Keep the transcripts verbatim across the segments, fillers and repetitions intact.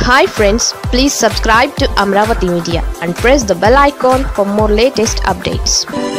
Hi friends, please subscribe to Amaravathi Media and press the bell icon for more latest updates.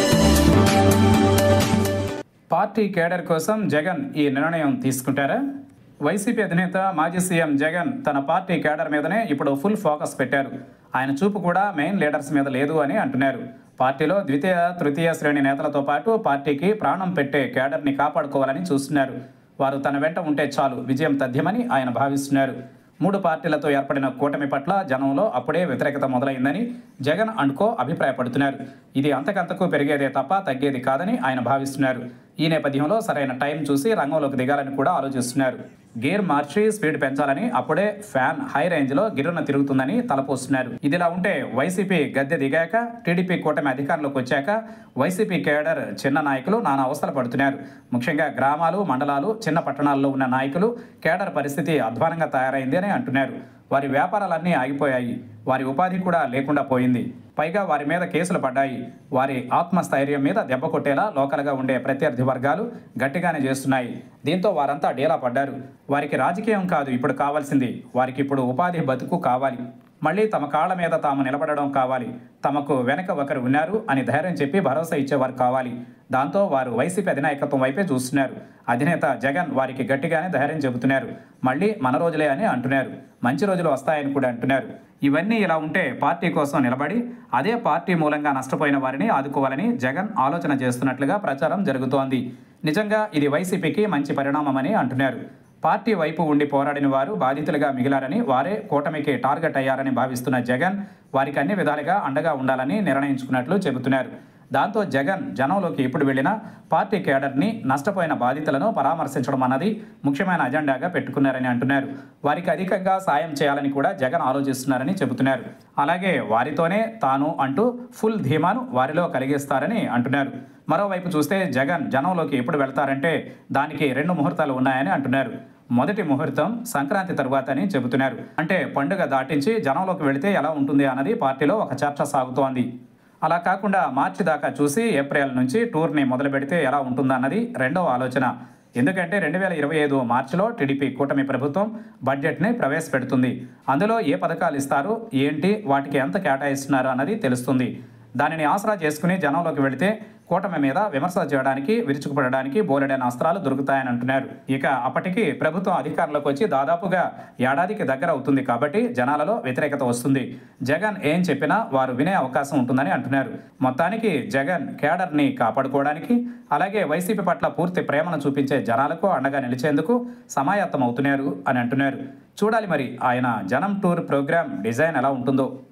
Party cadre కోసం జగన్ ఈ నిర్ణయం తీసుకుంటారా? YCP అధినేత మాజీ CM Jagan తన పార్టీ కేడర్ మీదనే ఇప్పుడు ఫుల్ ఫోకస్ పెట్టారు. ఆయన చూపు కూడా మెయిన్ లీడర్స్ మీద లేదు అని అంటున్నారు. పార్టీలో ద్వితీయ తృతీయ శ్రేణి నేతలతో పాటు పార్టీకి ప్రాణం పెట్టే కేడర్ని కాపాడుకోవాలని చూస్తున్నారు. వారు తన వెంట ఉంటే చాలు విజయం తథ్యమని ఆయన భావిస్తున్నారు. మూడు పార్టీలతో ఏర్పడిన కూటమి పట్ల జనంలో అప్పుడే వ్యతిరేకత మొదలైందని జగన్ అండ్ కో అభిప్రాయపడుతున్నారు. ఇది అంతకంతకు పెరిగేదే తప్ప తగ్గేది కాదని ఆయన భావిస్తున్నారు. ఈ నేపథ్యంలో సరైన టైం చూసి రంగంలోకి దిగాలని కూడా ఆలోచిస్తున్నారు. గేర్ మార్చి స్పీడ్ పెంచాలని, అప్పుడే ఫ్యాన్ హై రేంజ్లో గిర్రున తిరుగుతుందని తలపోస్తున్నారు. ఇదిలా ఉంటే వైసీపీ గద్దె దిగాక, టీడీపీ కూటమి అధికారంలోకి వచ్చాక వైసీపీ కేడర్ చిన్న నాయకులు నానా అవస్థలు పడుతున్నారు. ముఖ్యంగా గ్రామాలు, మండలాలు, చిన్న పట్టణాల్లో ఉన్న నాయకులు కేడర్ పరిస్థితి అధ్వానంగా తయారైంది అని అంటున్నారు. వారి వ్యాపారాలన్నీ ఆగిపోయాయి. వారి ఉపాధి కూడా లేకుండా పోయింది. పైగా వారి మీద కేసులు పడ్డాయి. వారి ఆత్మస్థైర్యం మీద దెబ్బ కొట్టేలా లోకల్గా ఉండే ప్రత్యర్థి వర్గాలు గట్టిగానే చేస్తున్నాయి. దీంతో వారంతా డేలా పడ్డారు. వారికి రాజకీయం కాదు ఇప్పుడు కావాల్సింది, వారికి ఇప్పుడు ఉపాధి బతుకు కావాలి. మళ్ళీ తమ కాళ్ల మీద తాము నిలబడడం కావాలి. తమకు వెనక ఒకరు ఉన్నారు అని ధైర్యం చెప్పి భరోసా ఇచ్చేవారు కావాలి. దాంతో వారు వైసీపీ అధినాయకత్వం వైపే చూస్తున్నారు. అధినేత జగన్ వారికి గట్టిగానే ధైర్యం చెబుతున్నారు. మళ్ళీ మన రోజులే అని అంటున్నారు. మంచి రోజులు వస్తాయని కూడా అంటున్నారు. ఇవన్నీ ఇలా ఉంటే పార్టీ కోసం నిలబడి అదే పార్టీ మూలంగా నష్టపోయిన వారిని ఆదుకోవాలని జగన్ ఆలోచన చేస్తున్నట్లుగా ప్రచారం జరుగుతోంది. నిజంగా ఇది వైసీపీకి మంచి పరిణామమని అంటున్నారు. పార్టీ వైపు ఉండి పోరాడిన వారు బాధితులుగా మిగిలారని, వారే కూటమికి టార్గెట్ అయ్యారని భావిస్తున్న జగన్ వారికి అన్ని విధాలుగా అండగా ఉండాలని నిర్ణయించుకున్నట్లు చెబుతున్నారు. దాంతో జగన్ జనంలోకి ఎప్పుడు వెళ్ళినా పార్టీ కేడర్ని, నష్టపోయిన బాధితులను పరామర్శించడం అన్నది ముఖ్యమైన అజెండాగా పెట్టుకున్నారని అంటున్నారు. వారికి అధికంగా సాయం చేయాలని కూడా జగన్ ఆలోచిస్తున్నారని చెబుతున్నారు. అలాగే వారితోనే తాను అంటూ ఫుల్ ధీమాను వారిలో కలిగిస్తారని అంటున్నారు. మరోవైపు చూస్తే జగన్ జనంలోకి ఎప్పుడు వెళ్తారంటే దానికి రెండు ముహూర్తాలు ఉన్నాయని అంటున్నారు. మొదటి ముహూర్తం సంక్రాంతి తరువాత అని చెబుతున్నారు. అంటే పండుగ దాటించి జనంలోకి వెళితే ఎలా ఉంటుంది అన్నది పార్టీలో ఒక చర్చ సాగుతోంది. అలా కాకుండా మార్చి దాకా చూసి ఏప్రిల్ నుంచి టూర్ని మొదలు పెడితే ఎలా ఉంటుందన్నది రెండవ ఆలోచన. ఎందుకంటే రెండు వేల ఇరవై ఐదు మార్చిలో టీడీపీ కూటమి ప్రభుత్వం బడ్జెట్ని ప్రవేశపెడుతుంది. అందులో ఏ పథకాలు ఇస్తారు, ఏంటి, వాటికి ఎంత కేటాయిస్తున్నారు అన్నది తెలుస్తుంది. దానిని ఆసరా చేసుకుని జనంలోకి వెళితే కూటమి మీద విమర్శలు చేయడానికి, విరుచుకుపడడానికి బోలెడైన అస్త్రాలు దొరుకుతాయని అంటున్నారు. ఇక అప్పటికి ప్రభుత్వం అధికారంలోకి వచ్చి దాదాపుగా ఏడాదికి దగ్గర అవుతుంది కాబట్టి జనాలలో వ్యతిరేకత వస్తుంది. జగన్ ఏం చెప్పినా వారు వినే అవకాశం ఉంటుందని అంటున్నారు. మొత్తానికి జగన్ కేడర్ని కాపాడుకోవడానికి, అలాగే వైసీపీ పట్ల పూర్తి ప్రేమను చూపించే జనాలకు అండగా నిలిచేందుకు సమాయత్తం అవుతున్నారు అని అంటున్నారు. చూడాలి మరి ఆయన జనం టూర్ ప్రోగ్రాం డిజైన్ ఎలా ఉంటుందో.